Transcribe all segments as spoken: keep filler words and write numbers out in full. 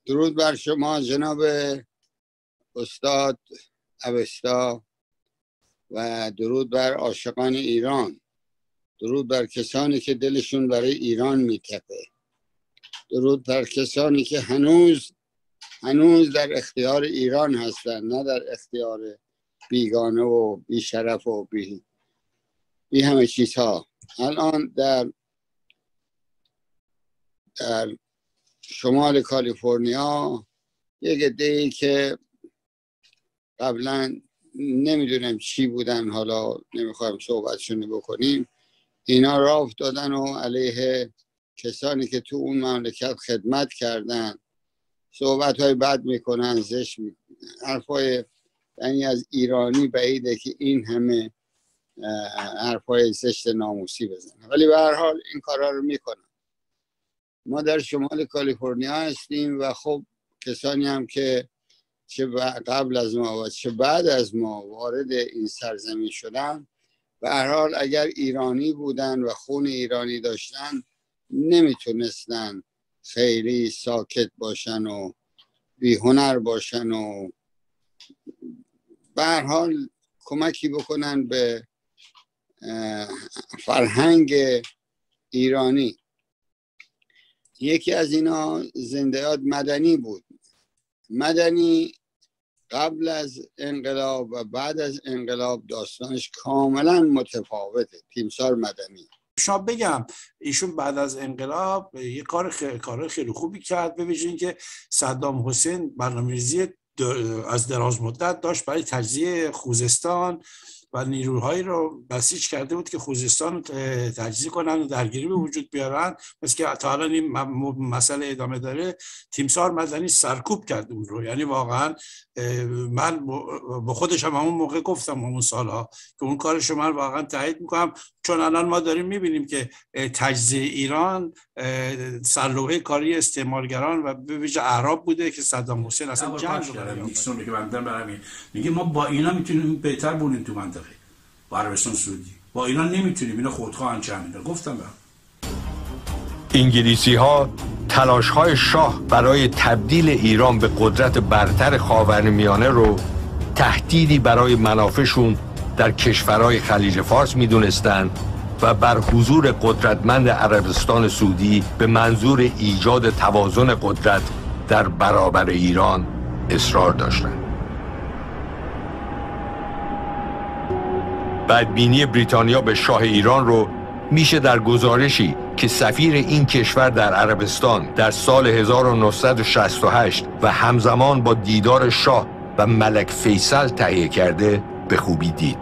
درود بر شما جناب استاد اوستا و درود بر عاشقان ایران، درود بر کسانی که دلشون برای ایران میتپه، درود بر کسانی که هنوز هنوز در اختیار ایران هستن، نه در اختیار بیگانه و بیشرف و بی, بی همه چیزها. الان در در شمال کالیفرنیا یک عده‌ای که قبلا نمیدونم چی بودن، حالا نمیخوایم صحبتشون بکنیم، اینا راه افتادن و علیه کسانی که تو اون مملکت خدمت کردن صحبت های بد میکنن، زشت میکنن، حرفای یعنی از ایرانی بعیده که این همه حرفای زشت ناموسی بزنن، ولی به هر حال این کارا رو میکنن. ما در شمال کالیفرنیا هستیم و خب کسانی هم که چه قبل از ما و چه بعد از ما وارد این سرزمین شدن، به هر حال اگر ایرانی بودن و خون ایرانی داشتن نمیتونستن خیلی ساکت باشن و بی‌هنر باشن و به هر حال کمکی بکنن به فرهنگ ایرانی. یکی از اینا زنده‌یاد مدنی بود. مدنی قبل از انقلاب و بعد از انقلاب داستانش کاملا متفاوته. تیمسار مدنی شما بگم ایشون بعد از انقلاب یه کار خیلی کار خیلی خوبی کرد، ببینید که صدام حسین برنامه‌ریزی از دراز مدت داشت برای تجزیه خوزستان و نیروهایی رو بسیج کرده بود که خوزستان تجزیه کنن و درگیری به وجود بیارن. مثل که تا الان این مسئله ادامه داره. تیمسار مدنی سرکوب کرد اون رو، یعنی واقعا من با خودش هم همون موقع گفتم همون سالها که اون کارش رو من واقعا تایید میکنم، چون الان ما داریم میبینیم که تجزیه ایران سرلوحه کاری استعمارگران و به ویژه اعراب بوده که صدام حسین اصلا جنگ رو برای نیکسون که بندن برای میگه ما با اینا میتونیم بهتر بونیم تو منطقه با عربستان سعودی، با اینا نمیتونیم، اینا خودخواهن چند گفتم. برای انگلیسی ها تلاش های شاه برای تبدیل ایران به قدرت برتر خاورمیانه رو تهدیدی برای منافعشون در کشورهای خلیج فارس میدونستن و بر حضور قدرتمند عربستان سعودی به منظور ایجاد توازن قدرت در برابر ایران اصرار داشتند. بدبینی بریتانیا به شاه ایران رو میشه در گزارشی که سفیر این کشور در عربستان در سال هزار و نهصد و شصت و هشت و همزمان با دیدار شاه و ملک فیصل تهیه کرده به خوبی دید.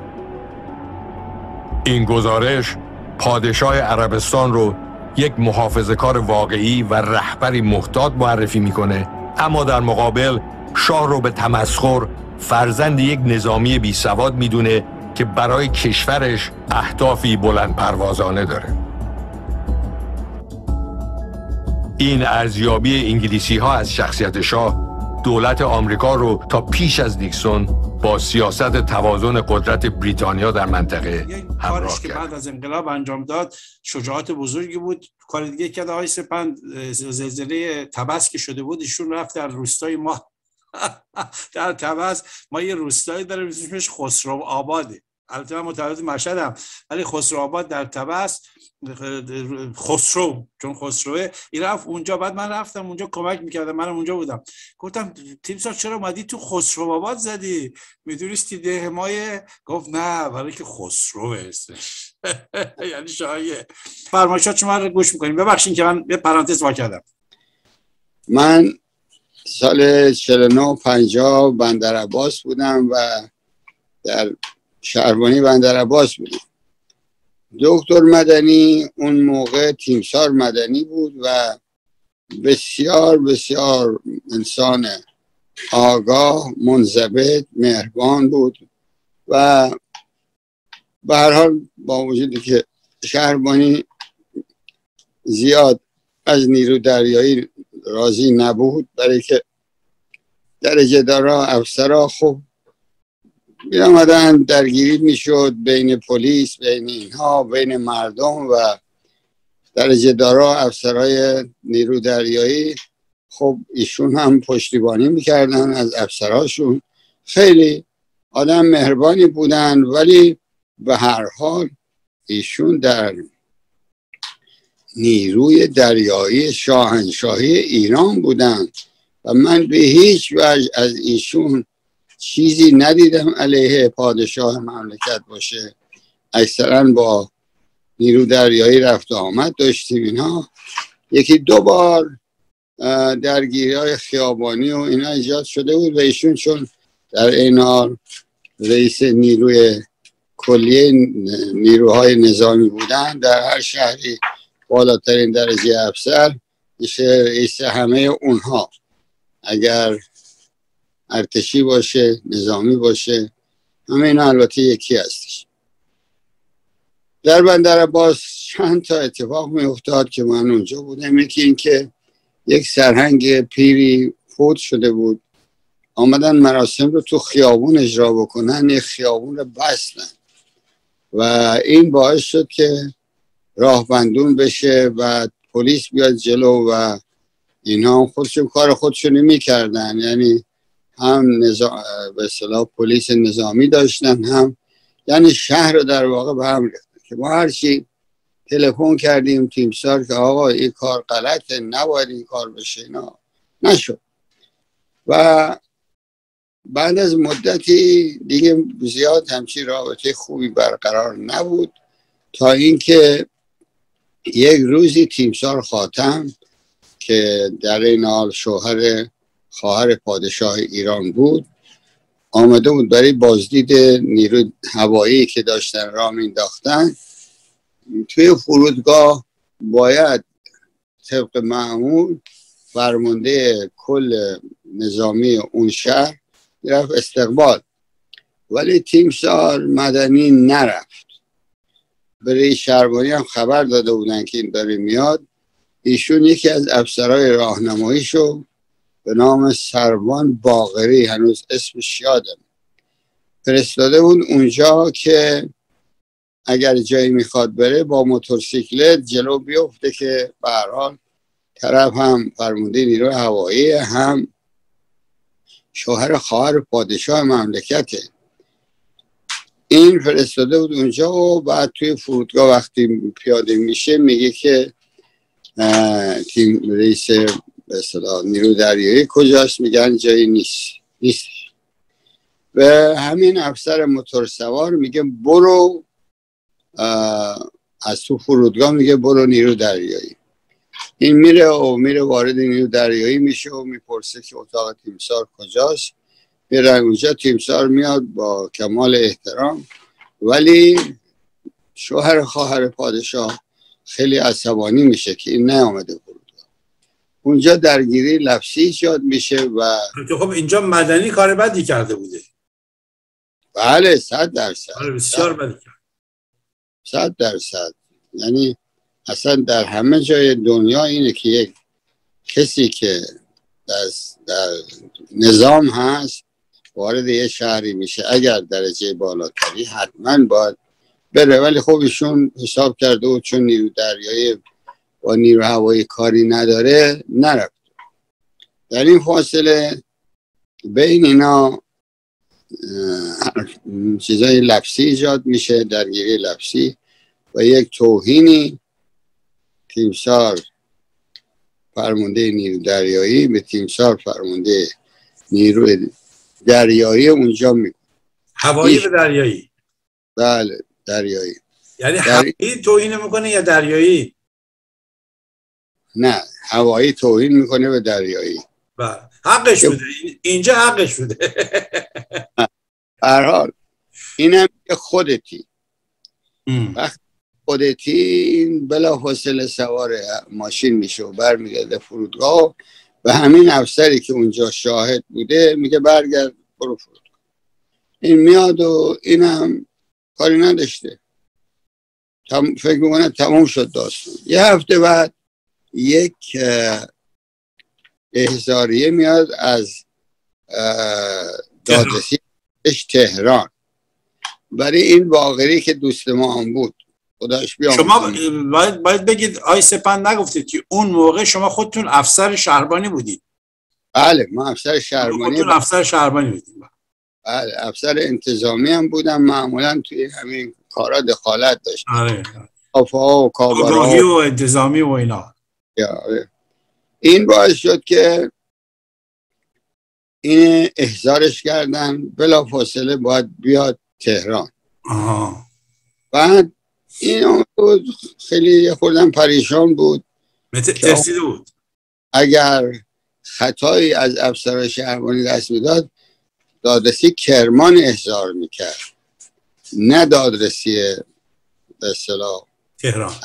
این گزارش پادشاه عربستان رو یک محافظه‌کار واقعی و رهبری محتاط معرفی میکنه، اما در مقابل شاه رو به تمسخر فرزند یک نظامی بی سواد میدونه که برای کشورش اهدافی بلند پروازانه داره. این ارزیابی انگلیسی ها از شخصیت شاه دولت آمریکا رو تا پیش از نیکسون با سیاست توازن قدرت بریتانیا در منطقه همراه که کرد. بعد از انقلاب انجام داد شجاعت بزرگی بود. کار دیگه که آقای سپند زلزله طبس که شده بود، ایشون رفت در روستای ما در طبس ما یه روستایی داریم اسمش خسرو آباده، البته من متولد مشهدم ولی خسرو آباد در طبس، خسرو چون خسروه این رفت اونجا، بعد من رفتم اونجا کمک میکردم، منم اونجا بودم، گفتم تیمسار چرا اومدی تو خسرو آباد زدی، میدونستی ده مایه؟ گفت نه برای که خسروه اسمش یعنی شاهیه. فرمایشات شما رو گوش میکنیم. ببخشید که من یه پرانتز وا کردم. من سال چهل و نه پنجاه بندر عباس بودم و در شهربانی بندر عباس بودم. دکتر مدنی اون موقع تیمسار مدنی بود و بسیار بسیار انسان آگاه، منضبط، مهربان بود و به هر حال با وجودی که شهربانی زیاد از نیرو دریایی راضی نبود، برای که درجه دارا افسرها خوب می آمدن، درگیری می شد بین پلیس، بین اینها، بین مردم و درجه دارا افسرهای نیرو دریایی خب ایشون هم پشتیبانی میکردن از افسراشون، خیلی آدم مهربانی بودن، ولی به هر حال ایشون در نیروی دریایی شاهنشاهی ایران بودن و من به هیچ وجه از ایشون چیزی ندیدم علیه پادشاه مملکت باشه. اکثرا با نیرو دریایی رفت و آمد داشتیم. اینا یکی دو بار درگیری های خیابانی و اینا ایجاد شده بود و ایشون چون در این حال رئیس نیروی کلیه نیروهای نظامی بودن، در هر شهری بالاترین درجه افسر میشه رئیس همه اونها، اگر ارتشی باشه نظامی باشه، همه اینا البته یکی هستش. در بندر عباس چند تا اتفاق می افتاد که من اونجا بودم. یکی این که یک سرهنگ پیری فوت شده بود، آمدن مراسم رو تو خیابون اجرا بکنن، یک خیابون رو بستن و این باعث شد که راه بندون بشه و پلیس بیاد جلو و اینا هم خودشون کار خودشونی میکردن، یعنی هم نظام به اصطلاح پلیس نظامی داشتن، هم یعنی شهر رو در واقع به هم ریختن که ما هرچی تلفن کردیم تیمسار که آقا این کار غلطه، نباید این کار بشه، اینا نشد. و بعد از مدتی دیگه زیاد همچین رابطه خوبی برقرار نبود تا اینکه یک روزی تیمسار خاتم که در این حال شوهر خواهر پادشاه ایران بود آمده بود برای بازدید نیروی هوایی که داشتن راه مینداختن. توی فرودگاه باید طبق معمول فرمانده کل نظامی اون شهر رفت استقبال، ولی تیمسار مدنی نرفت. برای شهربانی هم خبر داده بودن که این داره میاد. ایشون یکی از افسرهای راهنماییشو به نام سروان باقری، هنوز اسمش یادم، فرستاده بود اونجا که اگر جایی میخواد بره با موتورسیکلت جلو بیفته که به هر حال طرف هم فرمانده نیروی هوایی، هم شوهر خواهر پادشاه مملکته. این فرستاده بود اونجا و بعد توی فرودگاه وقتی پیاده میشه میگه که تیم رئیس به اصطلاح نیرو دریایی کجاست؟ میگن جایی نیست نیست و همین افسر موتور سوار میگه برو از تو فرودگاه، میگه برو نیرو دریایی. این میره و میره وارد نیرو دریایی میشه و میپرسه که اتاق تیمسار کجاست. میره اونجا، تیمسار میاد با کمال احترام، ولی شوهر خواهر پادشاه خیلی عصبانی میشه که این نیامده فرودگاه. اونجا درگیری لفظی ایجاد میشه و خب اینجا مدنی کار بدی کرده بوده. بله صد درصد بسیار بدی کرد، صد درصد. یعنی اصلا در همه جای دنیا اینه که یک کسی که در, در نظام هست وارد یه شهری میشه، اگر درجه بالاتری حتما باید بره، ولی خب ایشون حساب کرده و چون نیرو دریایی و نیرو هوایی کاری نداره نرفت. در این فاصله بین اینا چیزای لفظی ایجاد میشه، درگیری لفظی و یک توهینی تیمسار فرمانده نیرو دریایی به تیمسار فرمانده نیرو دریایی اونجا میکنه. هوایی به دریایی؟ بله دریایی. یعنی هوایی توهین میکنه یا دریایی؟ نه هوایی توهین میکنه به دریایی. بله حقش بوده، اینجا حقش بوده. هر حال اینم خودتی وقت خودتی بلا فاصله سوار ماشین میشه و برمیگرده فرودگاه و همین افسری که اونجا شاهد بوده میگه برگرد برو فرودگاه. این میاد و اینم کاری نداشته، تم... فکر میکنه تموم شد داستان. یه هفته بعد یک احضاریه میاد از دادرسی تهران برای این باقری که دوست ما هم بود. خداش بیامرزه. شما باید, باید بگید آی سپند نگفتید که اون موقع شما خودتون افسر شهربانی بودید؟ بله ما افسر شهربانی خودتون افسر شهربانی بودیم؟ بله افسر انتظامی هم بودم، معمولا توی همین کارا دخالت داشتم. آره کافه‌ها و کابارها آگاهی و انتظامی و اینا. این باعث شد که این احضارش کردن بلا فاصله باید بیاد تهران. آها. بعد این خیلی خوردن پریشان بود، ترسیده بود اگر خطایی از افسر شهربانی دست میداد دادرسی کرمان احضار میکرد، نه دادرسی به اصطلاح تهران.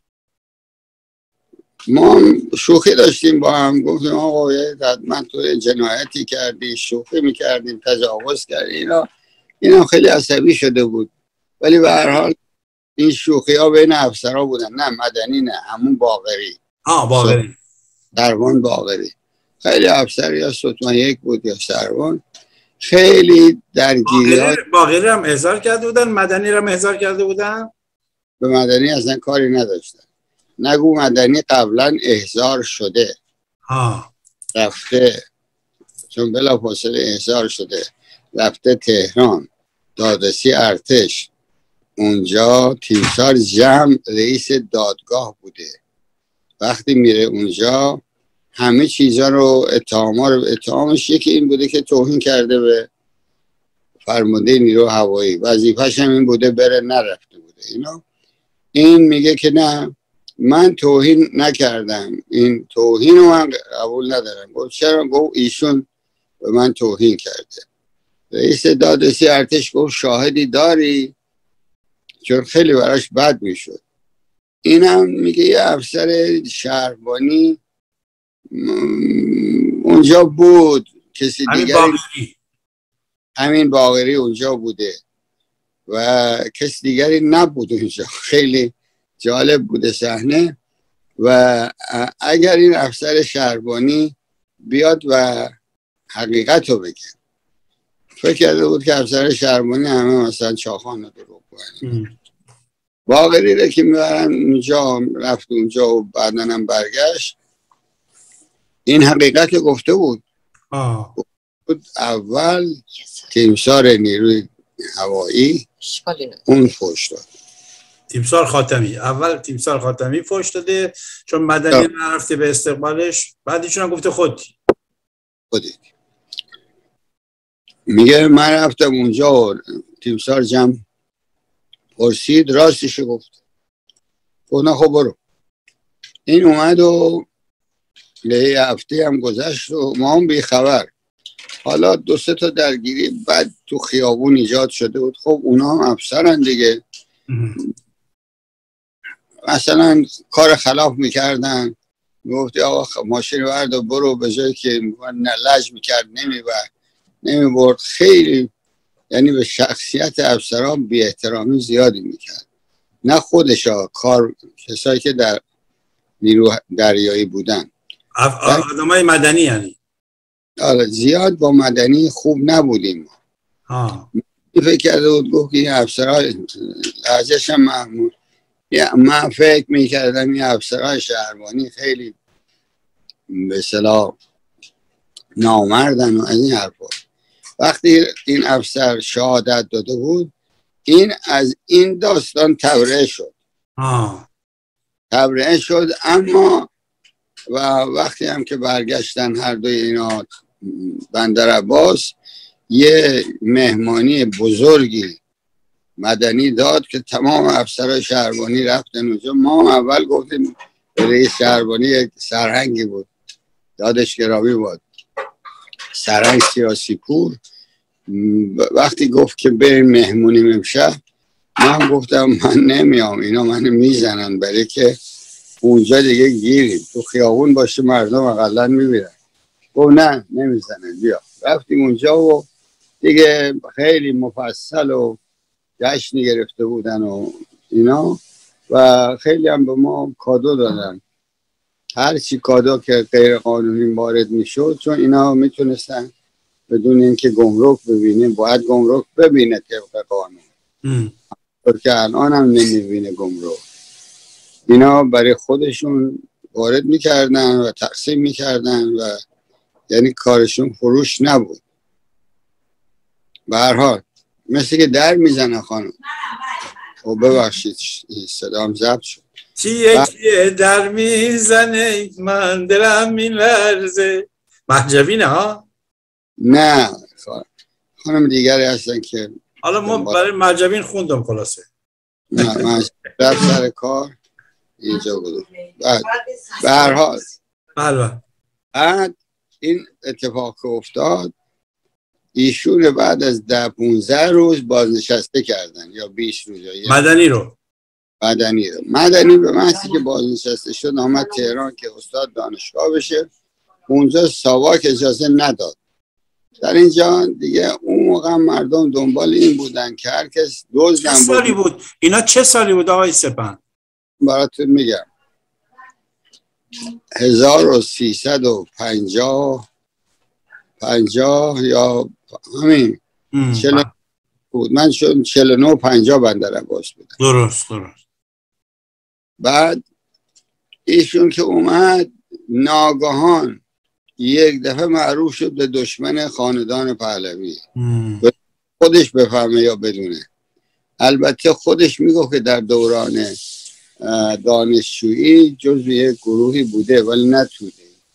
ما شوخی داشتیم با هم، گفتیم آقا من تو جنایتی کردی، شوخی میکردیم، تجاوز کردی، اینا اینا خیلی عصبی شده بود. ولی به هر حال این شوخی ها بین افسرها بودن، نه مدنی نه همون باقری. آه باقری سروان باقری خیلی افسر یا ستون یک بود یا سروان، خیلی درگیری ها. باقری هم احضار کرده بودن، مدنی هم احضار کرده بودن. به مدنی اصلا کاری نداشتن. نگو مدنی قبلا احضار شده ها. رفته، چون بلا فاصله احضار شده رفته تهران دادرسی ارتش، اونجا تیمسار جمع رئیس دادگاه بوده. وقتی میره اونجا همه چیزا رو اتهاما رو اتهامش یکی این بوده که توهین کرده به فرمانده نیرو هوایی، وظیفه‌ش هم این بوده بره، نرفته بوده. اینا این میگه که نه من توهین نکردم، این توهین رو من قبول ندارم. گفت چرا؟ گفت ایشون به من توهین کرده. رئیس دادرسی ارتش گفت شاهدی داری؟ چون خیلی براش بد میشد. اینم میگه یه افسر شهربانی اونجا بود، کسی دیگری باقری. همین باقری اونجا بوده و کسی دیگری نبود اونجا. خیلی جالب بوده صحنه. و اگر این افسر شهربانی بیاد و حقیقت رو بگه، فکر کرده بود که افسر شهربانی همه مثلا چاخان رو دروغ کنن. باقری رو که میبرن اونجا، رفت اونجا و بعدن هم برگشت، این حقیقت رو گفته بود. آه. بود اول تیمسار نیروی هوایی اون فوش داد، تیمسار خاتمی. اول تیمسار خاتمی فوش داده چون مدنی نرفته به استقبالش، بعد ایشون هم گفته خودی خودی میگه من رفتم اونجا و تیمسار جمع پرسید راستش گفت. گفت نه خب برو. این اومد و یه هفته هم گذشت و ما هم بی خبر. حالا دو سه تا درگیری بعد تو خیابون ایجاد شده بود. خب اونا هم افسرن دیگه، مثلا کار خلاف میکردن، میگفتی آقا ماشین برد برو، به جایی که لج میکرد نمیبرد نمیبرد. خیلی یعنی به شخصیت افسران بی احترامی زیادی میکرد، نه خودشا، کار کسایی که در نیرو دریایی بودن، آدمای مدنی. یعنی آره زیاد با مدنی خوب نبودیم. ها. فکر کرده بود گفت که این افسرهای لحظهش هم محمود، من فکر میکردم این افسرهای شهربانی خیلی به اصطلاح نامردن و از این حرفا. وقتی این افسر شهادت داده بود، این از این داستان تبرئه شد. آه. تبرئه شد. اما و وقتی هم که برگشتن هر دوی اینا بندر عباس، یه مهمانی بزرگی مدنی داد که تمام افسرهای شهربانی رفتن اونجا. ما اول گفتیم رئیس شهربانی یک سرهنگی بود، یادش گرامی بود، سرهنگ سیاسی پور. وقتی گفت که بریم مهمونی امشب، من گفتم من نمیام، اینا منو میزنن، برای که اونجا دیگه گیریم، تو خیابون باشه مردم اقلا میبینن. گفت نه نمیزنن بیا. رفتیم اونجا و دیگه خیلی مفصل و جشنی گرفته بودن و اینا و خیلی هم به ما کادو دادن، هر چی کادو که غیر قانونی وارد میشد، چون اینا میتونستن بدون اینکه گمرک ببینه، باید گمرک ببینه طبق قانون، که الان هم نمیبینه گمرک. اینا برای خودشون وارد میکردن و تقسیم میکردن و یعنی کارشون فروش نبود. به هر حال مثل که در میزنه خانم. او ببخشید صدام ضبط شد. چیه که در میزنه من دلم میلرزه. مهجوی نه ها؟ نه خانم دیگری هستن که حالا ما برای مهجوین خوندم خلاصه. نه من رفت سر کار اینجا بودم. بعد به هر حال بله بعد این اتفاق که افتاد ایشون بعد از ده پونزده روز بازنشسته کردن یا بیست روز یا مدنی رو مدنی رو مدنی به محضی که بازنشسته شد آمد تهران که استاد دانشگاه بشه. اونجا ساواک اجازه نداد. در اینجا دیگه اون موقع مردم دنبال این بودن که هر کس دزدن. چه سالی بود؟ اینا چه سالی بود آقای سپهر؟ براتون میگم هزار و سیصد و پنجاه پنجاه یا همین چلو بود. من شد چل و نه پنجاه بندر عباس بودم. درست درست. بعد ایشون که اومد ناگهان یک دفعه معروف شد به دشمن خاندان پهلوی. خودش بفهمه یا بدونه. البته خودش میگفت که در دوران دانشجویی جزو یک گروهی بوده ولی نتوده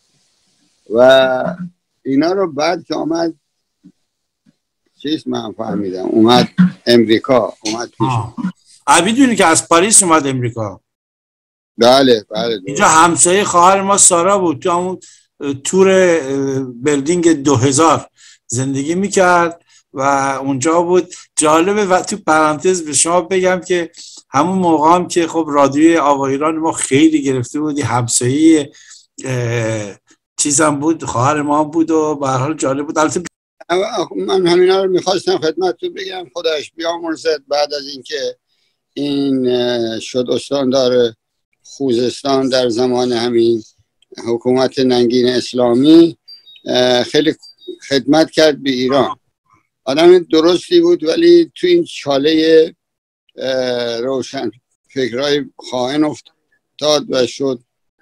و اینا رو بعد که آمد چیز من فهمیدم اومد امریکا اومد پیش. میدونی که از پاریس اومد امریکا. بله بله. اینجا همسایه خواهر ما سارا بود تو همون تور بلدینگ دو هزار زندگی میکرد و اونجا بود. جالبه و تو پرانتز به شما بگم که همون موقع هم که خب رادیوی آوا ایران ما خیلی گرفته بودی همسایه چیزم بود خواهر ما بود و به هر حال جالب بود. البته من همینا رو میخواستم خدمتتون بگم خدایش بیامرزد. بعد از اینکه این شد استاندار خوزستان در زمان همین حکومت ننگین اسلامی خیلی خدمت کرد به ایران. آدم درستی بود ولی تو این چاله روشن فکرهای خائن افتاد و شد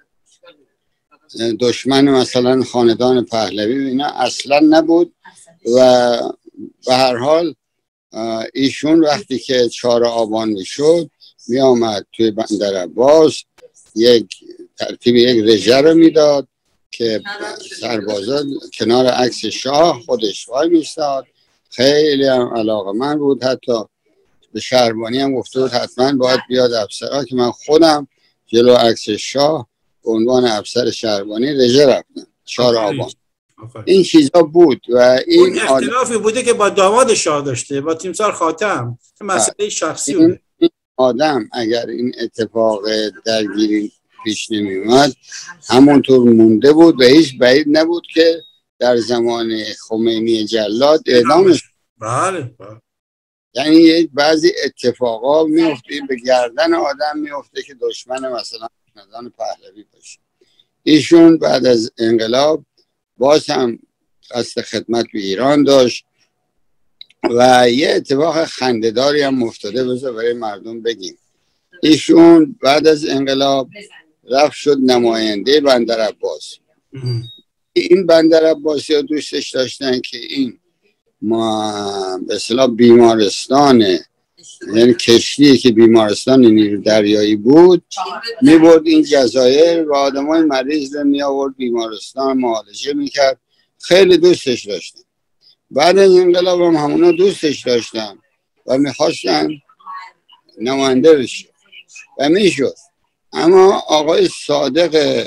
دشمن مثلا خاندان پهلوی و اینا اصلا نبود. و به هر حال ایشون وقتی که چهار آبان میشد می آمد توی بندر عباس یک ترتیب یک رژه رو میداد که سربازا کنار عکس شاه خودش وای میستاد. خیلی هم علاقه من بود. حتی به شهربانی هم گفته بود حتما باید بیاد افسرها که من خودم جلو عکس شاه به عنوان افسر شهربانی رژه رفتم چهار آبان. این چیزا بود و این اون اختلافی بوده که با داماد شاه داشته با تیمسار خاتم مسئله شخصی این, بوده. این آدم اگر این اتفاق درگیری پیش نمی اومد همونطور مونده بود و هیچ بعید نبود که در زمان خمینی جلاد اعدامش. بله. یعنی یک بعضی اتفاقا میفته به گردن آدم میفته که دشمن مثلا خاندان پهلوی باشه. ایشون بعد از انقلاب باز هم قصد خدمت به ایران داشت و یه اتفاق خنده‌داری هم افتاده بذار برای مردم بگیم. ایشون بعد از انقلاب رفت شد نماینده بندر عباس. این بندر عباسی ها دوستش داشتن که این ما به اصطلاح بیمارستان یعنی کشتی که بیمارستان نیرو دریایی بود میبرد این جزایر و آدمای مریض رو می آورد بیمارستان معالجه میکرد. خیلی دوستش داشتن. بعد از انقلاب هم همونا دوستش داشتن و میخواستن نماینده بشه و میشد. اما آقای صادق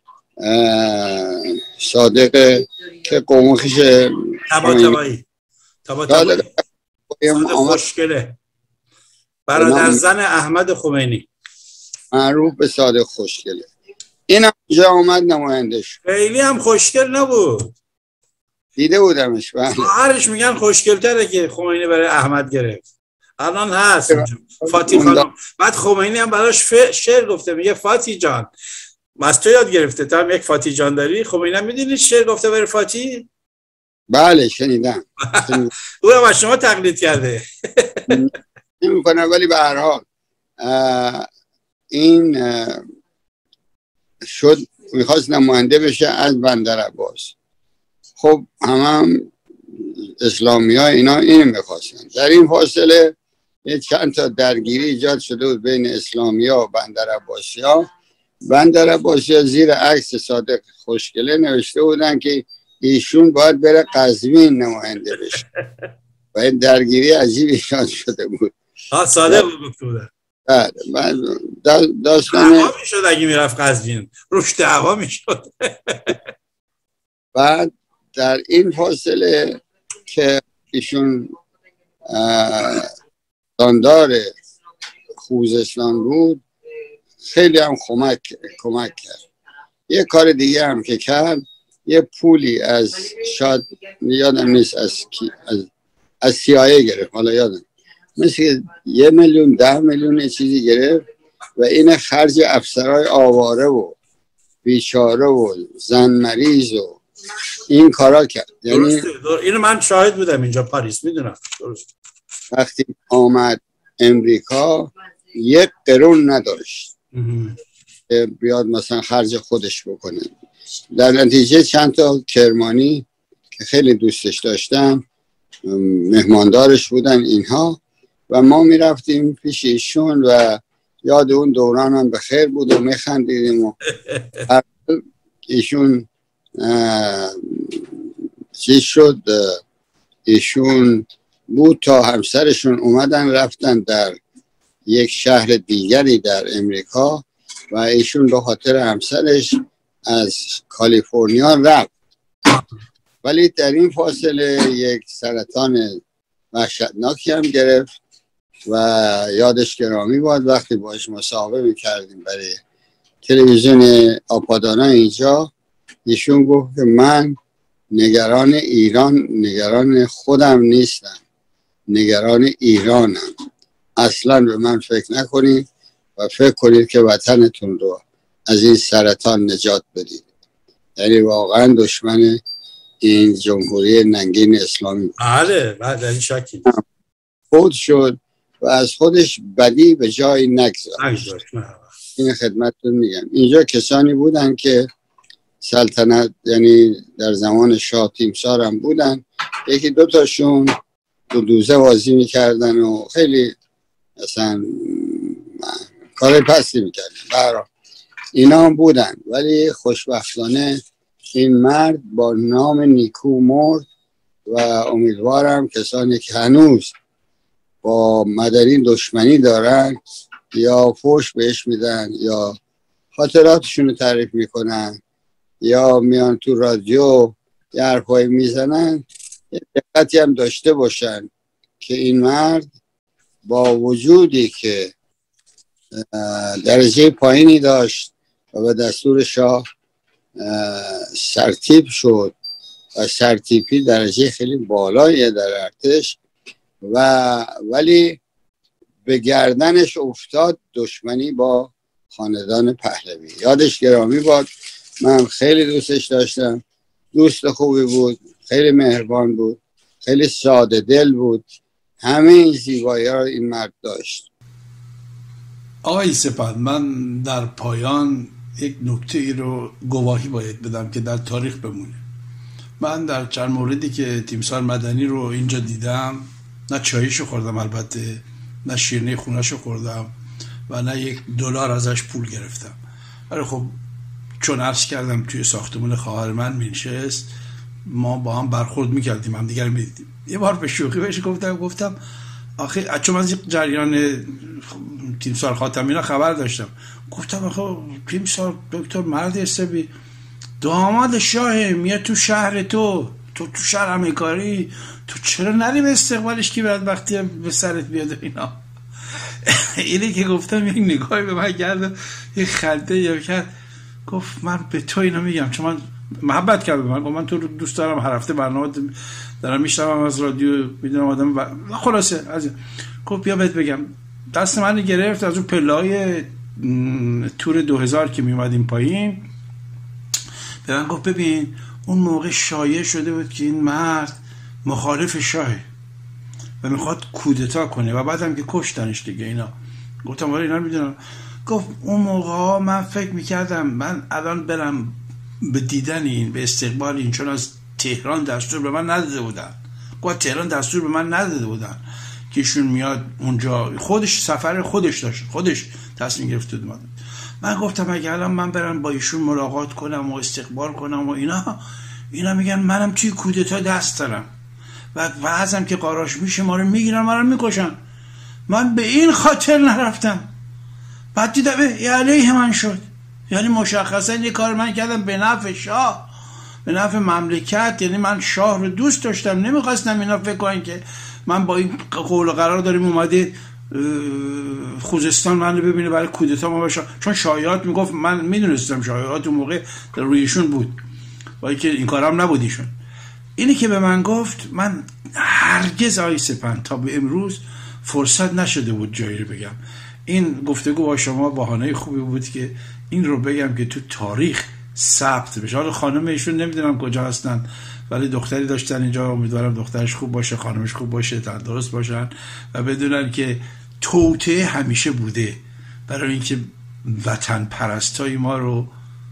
صادق که قوم خویش طباطبایی طباطبایی صادق خوشگله برادر زن احمد خمینی معروف به صادق خوشگله این هم جا آمد نماینده شد. خیلی هم خوشگل نبود. دیده بودمش. بله خواهرش میگن خوشگل‌تره که خمینی برای احمد گرفت. الان هست فاتی خانم. بعد خمینی هم براش شعر گفته میگه فاتی جان از تو یاد گرفته. تو هم یک فاتی جان داری. خمینی هم میدونی شعر گفته برای فاتی؟ بله شنیدم. او هم از شما تقلید کرده. نمی‌کنه ولی به هر حال این شد میخواست نماینده بشه از بندر عباس خب همه هم اسلامی ها اینا اینو میخواستن. در این فاصله یه چند تا درگیری ایجاد شده بود بین اسلامی ها و بندر عباسی ها. بندر عباسی ها زیر عکس صادق خوشگله نوشته بودن که ایشون باید بره قزوین نماینده بشه و این درگیری عجیب ایجاد شده بود. ها صادق گفته بودن. بله من داستان دعوا میشد اگه میرفت قزوین، روش دعوا میشد. بعد در این فاصله که ایشون داندار خوزستان بود خیلی هم کمک کمک کرد. یه کار دیگه هم که کرد، یه پولی از شاید یادم نیست از کی از از سیایه گرفت، حالا یادم مثل یه میلیون ده میلیون چیزی گرفت و این خرج افسرهای آواره و بیچاره و زن مریض و این کارا کرد. یعنی اینو من شاهد بودم اینجا پاریس، میدونم. درست. وقتی آمد امریکا یک قرون نداشت بیاد مثلا خرج خودش بکنه. در نتیجه چند تا کرمانی که خیلی دوستش داشتم مهماندارش بودن اینها و ما میرفتیم پیش ایشون و یاد اون دوران هم بخیر بود و میخندیدیم و ایشون چیز شد، ایشون بود تا همسرشون اومدن رفتن در یک شهر دیگری در امریکا و ایشون به خاطر همسرش از کالیفرنیا رفت، ولی در این فاصله یک سرطان وحشتناکی هم گرفت و یادش گرامی بود. وقتی باش مصاحبه میکردیم برای تلویزیون آپادانا اینجا، ایشون گفت که من نگران ایران نگران خودم نیستم، نگران ایرانم. اصلا به من فکر نکنید و فکر کنید که وطنتون رو از این سرطان نجات بدید. یعنی واقعا دشمن این جمهوری ننگین اسلامی بود. بله بله این شکی خود شد و از خودش بدی به جای نگذاشت. این خدمتتون میگم اینجا کسانی بودن که سلطنت، یعنی در زمان شاه تیمسار هم بودن، یکی دو تاشون دو دوزه بازی میکردن و خیلی اصلا کار پستی میکردن. برای اینا هم بودن، ولی خوشبختانه این مرد با نام نیکو مرد و امیدوارم کسانی که هنوز با مدنی دشمنی دارن یا فوش بهش میدن یا خاطراتشون رو تعریف میکنن یا میان تو رادیو یه حرفایی میزنن، دقتی هم داشته باشن که این مرد با وجودی که درجه پایینی داشت و به دستور شاه سرتیپ شد و سرتیپی درجه خیلی بالاییه در ارتش و ولی به گردنش افتاد دشمنی با خاندان پهلوی. یادش گرامی باد. من خیلی دوستش داشتم، دوست خوبی بود، خیلی مهربان بود، خیلی ساده دل بود، همه این زیبایی ها این مرد داشت. آقای سپهد، من در پایان یک نکته ای رو گواهی باید بدم که در تاریخ بمونه. من در چند موردی که تیمسار مدنی رو اینجا دیدم، نه چاییشو خوردم البته، نه شیرینی خونهشو خوردم و نه یک دلار ازش پول گرفتم، ولی خب چون عرض کردم توی ساختمان خواهر من مینشست، ما با هم برخورد میکردیم، هم دیگر میدیدیم. یه بار به شوخی بهش گفتم گفتم آخه چون من از جریان تیمسار خاتمی را خبر داشتم، گفتم آخه تیمسار دکتر مرد حسابی داماد شاه میاد تو شهر تو تو تو شهر همکاری، تو چرا نری به استقبالش که بعد وقتی به سرت بیاد اینا. اینی که گفتم یک نگاهی به من کرد، یک خنده یا کرد، گفت من به تو اینا میگم چون من محبت کرد به من، گفت من تو رو دوست دارم، هر هفته برنامه دارم میشنوم از رادیو، میدونم آدم و خلاصه از گفت بیا بهت بگم. دست من گرفت از اون پله‌های تور دو هزار که میومدیم پایین، به من گفت ببین اون موقع شایع شده بود که این مرد مخالف شاهه و میخواد کودتا کنه و بعدم که کشتنش دیگه اینا. گفتم ولی اینا میدونم. گفت اون موقع من فکر میکردم من الان برم به دیدن این، به استقبال این، چون از تهران دستور به من نداده بودن، گفت تهران دستور به من نداده بودن که ایشون میاد اونجا، خودش سفر خودش داشت، خودش تصمیم گرفته بود. من گفتم اگه الان من برم با ایشون ملاقات کنم و استقبال کنم و اینا اینا میگن منم توی کودتا دست دارم و بعضم که قاراش میشه ما رو میگیرن ما رو میکشن. من به این خاطر نرفتم. بعد دیدم یه علیه من شد. یعنی مشخصا یه کار من کردم به نفع شاه، به نفع مملکت. یعنی من شاه رو دوست داشتم، نمیخواستم اینا فکر کنن که من با این قول و قرار داریم اومده خوزستان من رو ببینه برای کودتا ما باشم. چون شایعات میگفت، من میدونستم شایعات اون موقع رویشون بود با اینکه این کارام نبود ایشون. اینی که به من گفت من هرگز آی سپند تا به امروز فرصت نشده بود جایی رو بگم. این گفتگو با شما بهانه خوبی بود که این رو بگم که تو تاریخ ثبت بشه. حالا خانم ایشون نمیدونم کجا هستن ولی دختری داشتن اینجا، امیدوارم دخترش خوب باشه، خانمش خوب باشه، تندرست باشن و بدونن که توطئه همیشه بوده برای اینکه وطن پرستای ما رو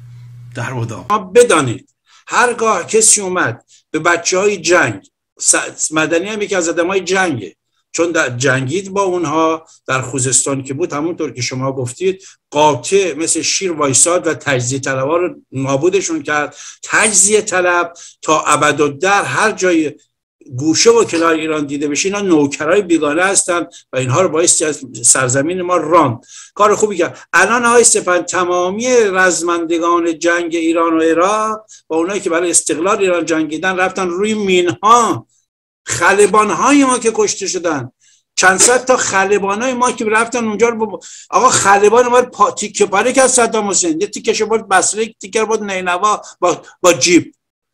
در وداع. بدانید هرگاه کسی اومد به بچه های جنگ، مدنی هم یکی از آدمای جنگه، چون در جنگید با اونها در خوزستان که بود، همونطور که شما گفتید قاطع مثل شیر وایساد و تجزیه طلب‌ها رو نابودشون کرد. تجزیه طلب تا ابدالدهر هر جای گوشه و کنار ایران دیده بشه اینا نوکرای بیگانه هستن و اینها رو بایستی از سرزمین ما راند. کار خوبی کرد. الان آقای سپند تمامی رزمندگان جنگ ایران و عراق و اونایی که برای استقلال ایران جنگیدن رفتن روی مینها. خلبان‌های ما که کشته شدن، چند صد تا خلبان‌های ما که رفتن اونجا رو ب... آقا خلبان ما پا... تیکه پاره کرد صدام حسین، یه تیکش برد بصره، یک تیکه برد نینوا با با جیب.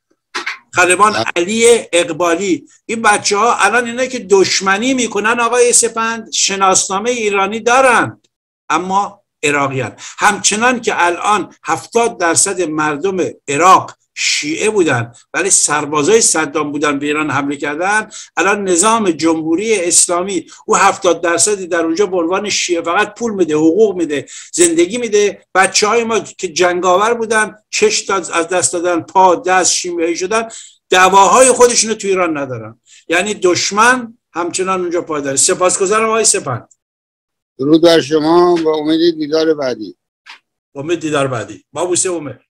خلبان علی اقبالی. این بچه ها الان اینا که دشمنی میکنن آقای سپند شناسنامه ایرانی دارن اما عراقیان. همچنان که الان هفتاد درصد مردم عراق شیعه بودن ولی سربازای صدام بودن به ایران حمله کردن، الان نظام جمهوری اسلامی او هفتاد درصدی در اونجا به عنوان شیعه فقط پول میده، حقوق میده، زندگی میده. بچه های ما که جنگاور بودن چشم از دست دادن، پا دست شیمیایی شدن، دواهای خودشونو تو ایران ندارن. یعنی دشمن همچنان اونجا پایداره. سپاسگزارم آقای سپند. درود بر شما، با امید دیدار بعدی. امید دیدار بعدی. با بوسه امید.